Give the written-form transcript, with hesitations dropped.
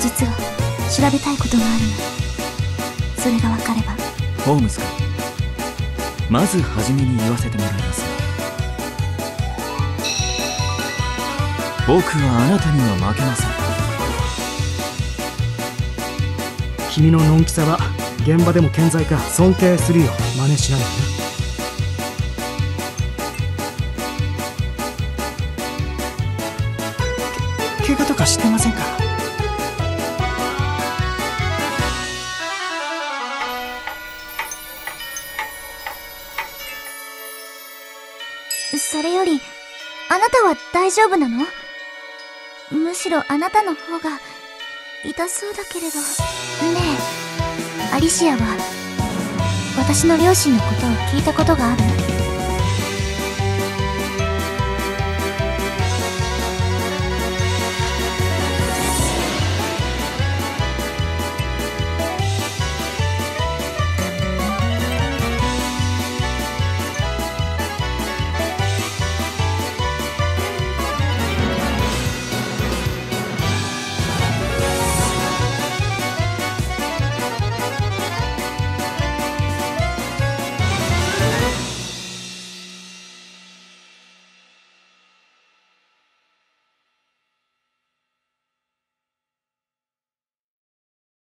実は調べたいことがあるの。それが分かれば。 ホームズか。まず初めに言わせてもらいます。僕はあなたには負けません。 君ののんきさは現場でも健在か。尊敬するよ。真似しないでね。怪我とかしてませんか？ それより、あなたは大丈夫なの？むしろあなたの方が痛そうだけれど。ねえ、アリシアは私の両親のことを聞いたことがある？